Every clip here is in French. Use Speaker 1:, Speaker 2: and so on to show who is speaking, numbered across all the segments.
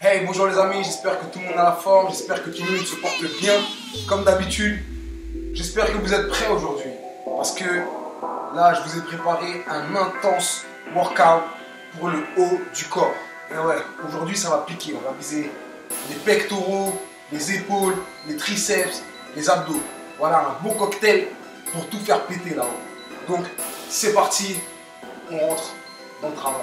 Speaker 1: Hey, bonjour les amis, j'espère que tout le monde a la forme, j'espère que tout le monde se porte bien, comme d'habitude. J'espère que vous êtes prêts aujourd'hui, parce que là, je vous ai préparé un intense workout pour le haut du corps. Et ouais, aujourd'hui, ça va piquer, on va viser les pectoraux, les épaules, les triceps, les abdos. Voilà, un beau cocktail pour tout faire péter là-haut. Donc, c'est parti, on rentre dans le travail.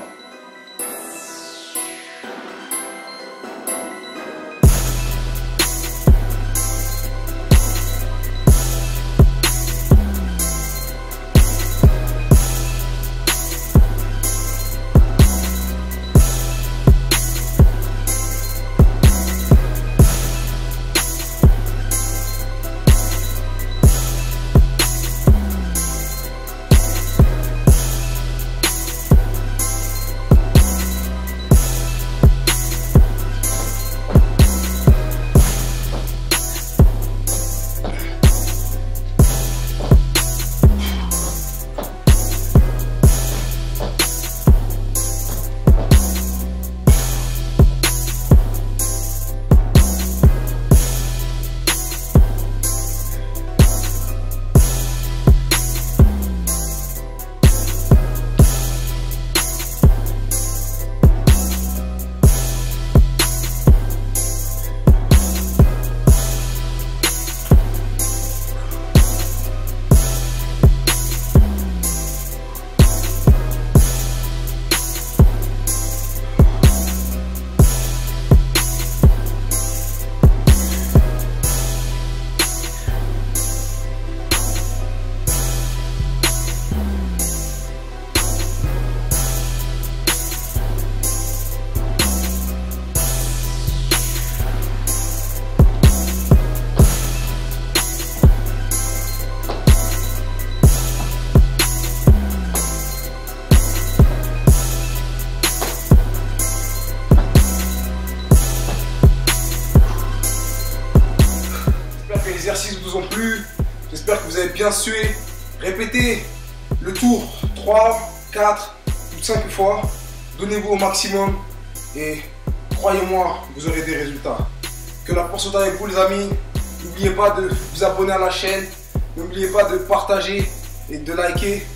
Speaker 1: Les exercices vous ont plu, j'espère que vous avez bien sué. Répétez le tour 3, 4 ou 5 fois. Donnez-vous au maximum et croyez-moi, vous aurez des résultats. Que la force soit avec vous les amis. N'oubliez pas de vous abonner à la chaîne. N'oubliez pas de partager et de liker.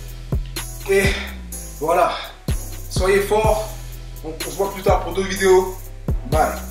Speaker 1: Et voilà, soyez forts. On se voit plus tard pour d'autres vidéos. Bye.